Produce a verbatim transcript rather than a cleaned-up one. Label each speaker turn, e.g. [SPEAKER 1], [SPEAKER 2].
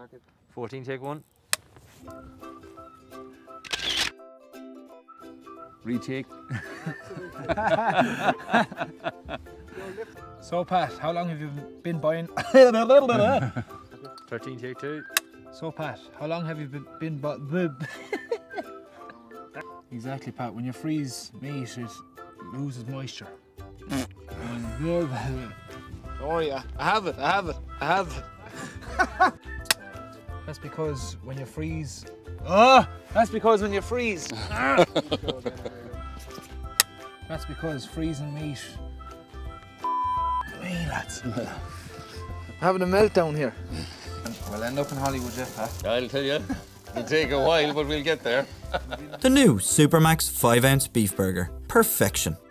[SPEAKER 1] fourteen, take one.
[SPEAKER 2] Retake.
[SPEAKER 3] So Pat, how long have you been buying?
[SPEAKER 1] thirteen, take two.
[SPEAKER 3] So Pat, how long have you been, been bu Exactly, Pat. When you freeze meat, it loses moisture.
[SPEAKER 4] Oh yeah, I have it, I have it, I have it.
[SPEAKER 3] That's because when you freeze... Oh! That's because when you freeze... That's because freezing meat... Me, lads.
[SPEAKER 4] I'm having a meltdown here.
[SPEAKER 2] We'll end up in Hollywood, Jeff, huh?
[SPEAKER 5] I'll tell you, it'll take a while, but we'll get there.
[SPEAKER 6] The new Supermac five ounce beef burger. Perfection.